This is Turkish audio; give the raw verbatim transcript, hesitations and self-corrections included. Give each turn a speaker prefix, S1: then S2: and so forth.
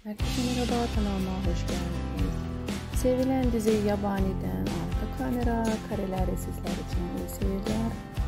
S1: Herkese merhaba, kanalıma hoş geldiniz. Sevilen dizi Yabani'den Altta Kamera kareleri sizler için iyi seyirler.